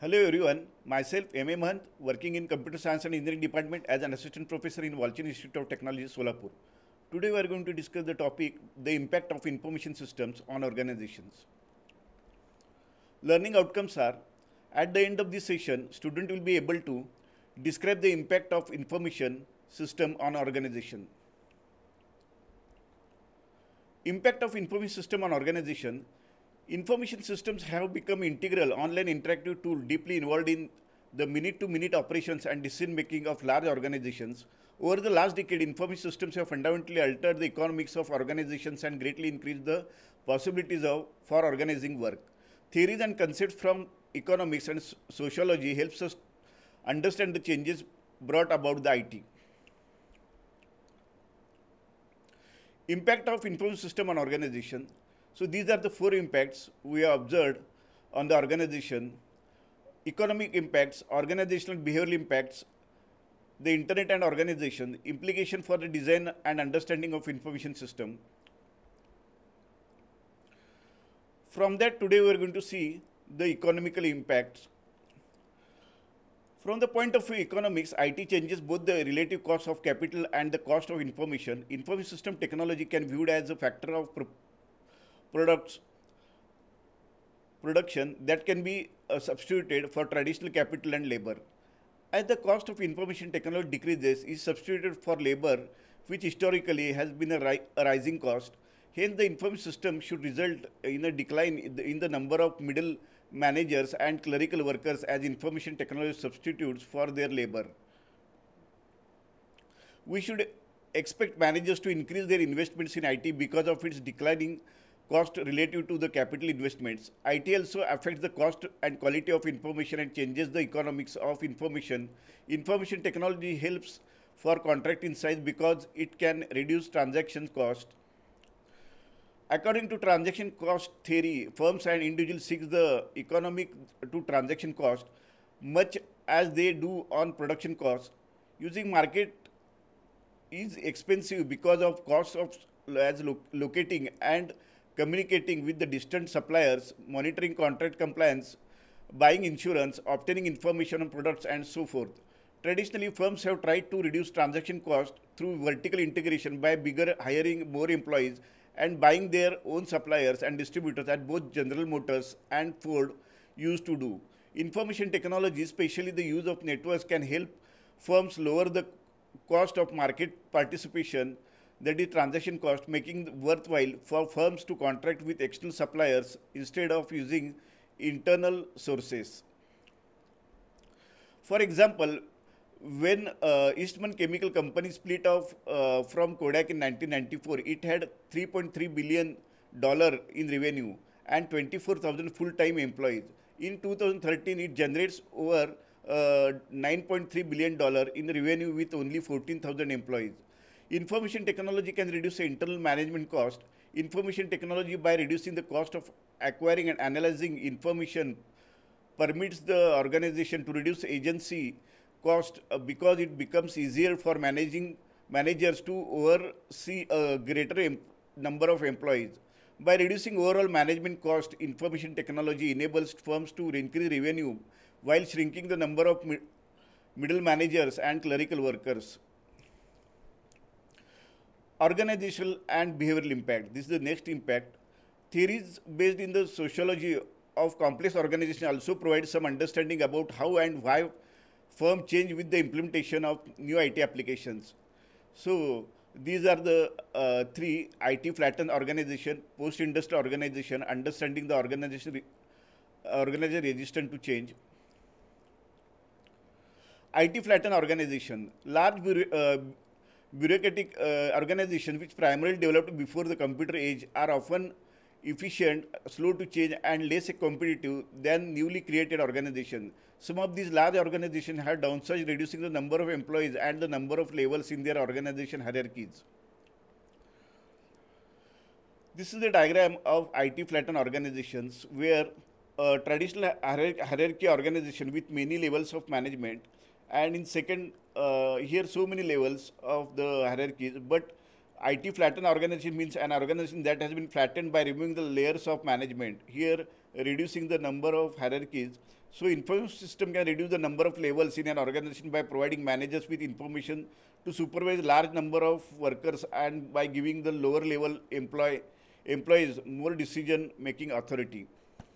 Hello everyone, myself M.A. Mahant, working in Computer Science and Engineering Department as an Assistant Professor in Walchand Institute of Technology, Solapur. Today we are going to discuss the topic, the impact of information systems on organizations. Learning outcomes are, at the end of this session, student will be able to describe the impact of information system on organization. Impact of information system on organization. Information systems have become integral online interactive tool deeply involved in the minute-to-minute operations and decision-making of large organizations. Over the last decade, information systems have fundamentally altered the economics of organizations and greatly increased the possibilities for organizing work. Theories and concepts from economics and sociology helps us understand the changes brought about the IT. Impact of information system on organization. So these are the four impacts we have observed on the organization: economic impacts, organizational behavioral impacts, the internet and organization, implication for the design and understanding of information system. From that, today we are going to see the economical impacts. From the point of view economics, IT changes both the relative cost of capital and the cost of information. Information system technology can be viewed as a factor of production that can be substituted for traditional capital and labor. As the cost of information technology decreases, is substituted for labor, which historically has been a rising cost. Hence, the information system should result in a decline in the number of middle managers and clerical workers as information technology substitutes for their labor. We should expect managers to increase their investments in IT because of its declining cost relative to the capital investments. IT also affects the cost and quality of information and changes the economics of information. Information technology helps for contract insights because it can reduce transaction cost. According to transaction cost theory, firms and individuals seek the economic to transaction cost much as they do on production cost. Using market is expensive because of cost of locating and communicating with the distant suppliers, monitoring contract compliance, buying insurance, obtaining information on products, and so forth. Traditionally, firms have tried to reduce transaction cost through vertical integration by hiring more employees and buying their own suppliers and distributors, as both General Motors and Ford used to do. Information technology, especially the use of networks, can help firms lower the cost of market participation, that is transaction cost, making it worthwhile for firms to contract with external suppliers instead of using internal sources. For example, when Eastman Chemical Company split off from Kodak in 1994, it had $3.3 billion in revenue and 24,000 full-time employees. In 2013, it generates over $9.3 billion in revenue with only 14,000 employees. Information technology can reduce the internal management cost. Information technology, by reducing the cost of acquiring and analyzing information, permits the organization to reduce agency cost because it becomes easier for managers to oversee a greater number of employees. By reducing overall management cost, information technology enables firms to increase revenue while shrinking the number of middle managers and clerical workers. Organizational and behavioral impact. This is the next impact. Theories based in the sociology of complex organization also provide some understanding about how and why firms change with the implementation of new IT applications. So these are the three: IT flattened organization, post-industrial organization, understanding the organization resistant to change. IT flattened organization. Large bureaucratic organizations which primarily developed before the computer age are often efficient, slow to change, and less competitive than newly created organizations. Some of these large organizations have downsized, reducing the number of employees and the number of levels in their organization hierarchies. This is the diagram of IT flattened organizations where traditional hierarchy organization with many levels of management, and in second, here so many levels of the hierarchies, but IT flattened organization means an organization that has been flattened by removing the layers of management, here reducing the number of hierarchies. So information system can reduce the number of levels in an organization by providing managers with information to supervise large number of workers and by giving the lower level employees more decision making authority.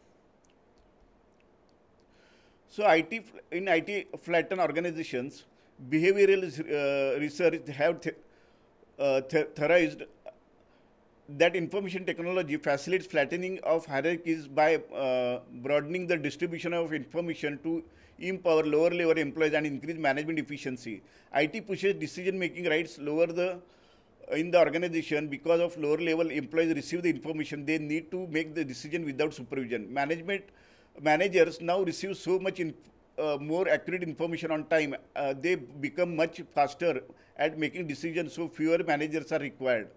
So in IT flatten organizations, behavioral research have theorized that information technology facilitates flattening of hierarchies by broadening the distribution of information to empower lower level employees and increase management efficiency. IT pushes decision making rights lower the in the organization because of lower level employees receive the information they need to make the decision without supervision. Managers now receive so much more accurate information on time. They become much faster at making decisions, so fewer managers are required.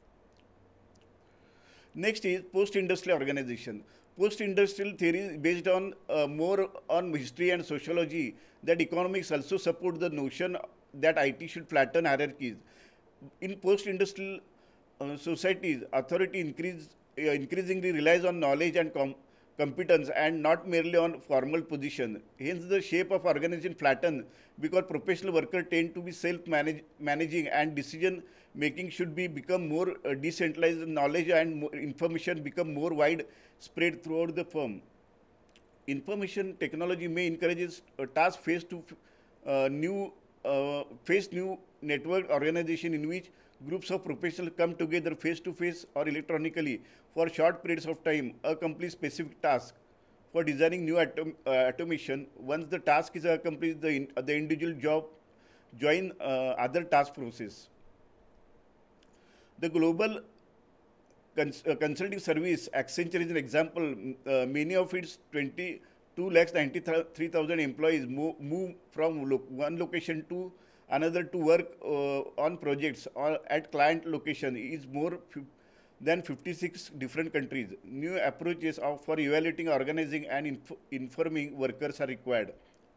Next is post-industrial organization. Post-industrial theory is based on more on history and sociology. That economics also support the notion that IT should flatten hierarchies. In post-industrial societies, authority increasingly relies on knowledge and competence and not merely on formal position. Hence, the shape of organization flatten because professional workers tend to be self-managing and decision making should be become more decentralized. Knowledge and information become more wide spread throughout the firm. Information technology may encourage a task new face new network organization in which groups of professionals come together face to face or electronically for short periods of time, accomplish specific task. For designing new automation, once the task is accomplished, the individual job join other task process. The global consulting service, Accenture is an example. Many of its 22,93,000 employees move from one location to another to work on projects or at client location is more than 56 different countries. New approaches for evaluating, organizing, and informing workers are required.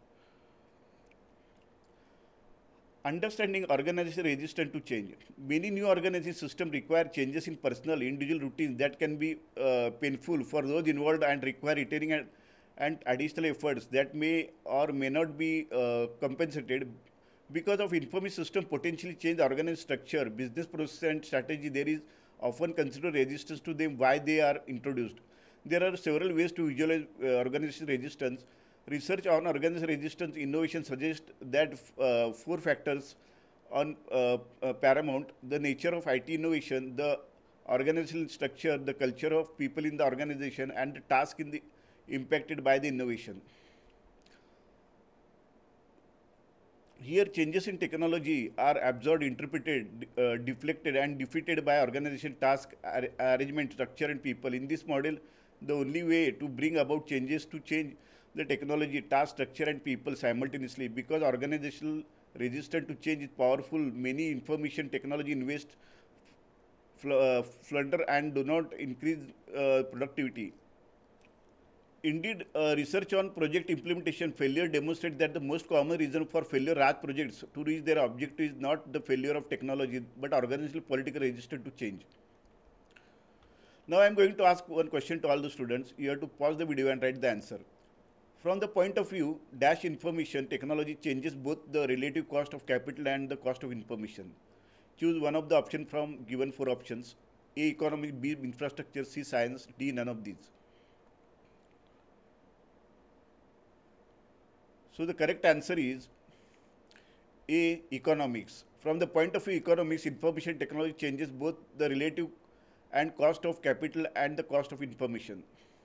Understanding organization resistant to change. Many new organization systems require changes in personal, individual routines that can be painful for those involved and require retaining and additional efforts that may or may not be compensated. Because of information system potentially change the organization structure, business process and strategy, there is often considered resistance to them why they are introduced. There are several ways to visualize organization resistance. Research on organization resistance innovation suggests that four factors on paramount: the nature of IT innovation, the organizational structure, the culture of people in the organization, and the task impacted by the innovation. Here, changes in technology are absorbed, interpreted, deflected, and defeated by organization task arrangement, structure, and people. In this model, the only way to bring about changes to change the technology, task, structure, and people simultaneously. Because organizational resistance to change is powerful, many information technology invest flutter and do not increase productivity. Indeed, research on project implementation failure demonstrates that the most common reason for failure of projects to reach their objective is not the failure of technology, but organizational political resistance to change. Now I am going to ask one question to all the students. You have to pause the video and write the answer. From the point of view, dash information technology changes both the relative cost of capital and the cost of information. Choose one of the options from given four options. A, economics; B, infrastructure; C, science; D, none of these. So the correct answer is A, economics. From the point of view economics, information technology changes both the relative and cost of capital and the cost of information.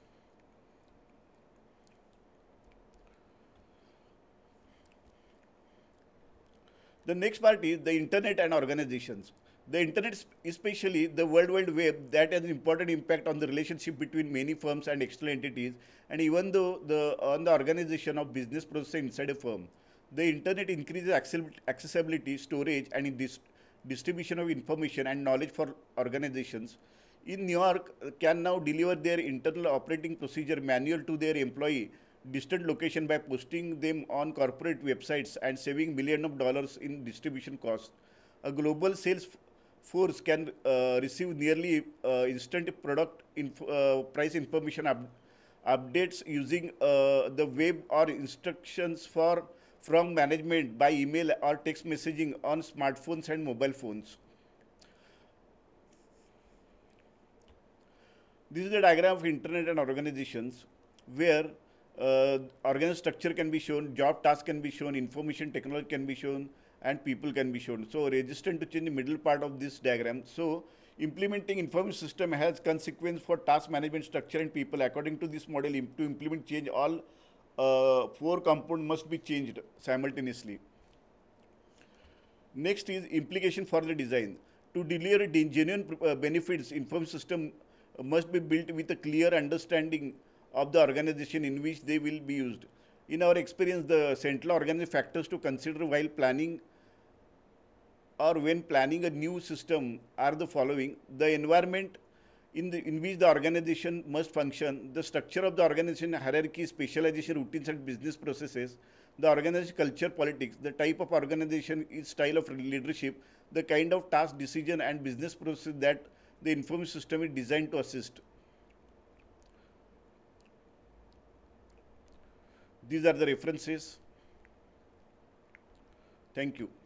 The next part is the internet and organizations. The internet, especially the World Wide Web, that has an important impact on the relationship between many firms and external entities, and even though on the organization of business process inside a firm. The internet increases accessibility, storage, and distribution of information and knowledge for organizations. In New York, can now deliver their internal operating procedure manual to their employee distant location by posting them on corporate websites and saving millions of dollars in distribution costs. A global sales force can receive nearly instant product price information updates using the web or instructions from management by email or text messaging on smartphones and mobile phones. This is the diagram of internet and organizations where organization structure can be shown, job task can be shown, information technology can be shown, and people can be shown. So resistant to change the middle part of this diagram. So implementing information system has consequence for task management structure and people. According to this model, to implement change, all four components must be changed simultaneously. Next is implication for the design. To deliver genuine benefits, information system must be built with a clear understanding of the organization in which they will be used. In our experience, the central organizing factors to consider while planning or when planning a new system are the following: the environment in which the organization must function, the structure of the organization, hierarchy, specialization, routines, and business processes, the organization culture, politics, the type of organization, its style of leadership, the kind of task, decision, and business process that the information system is designed to assist. These are the references. Thank you.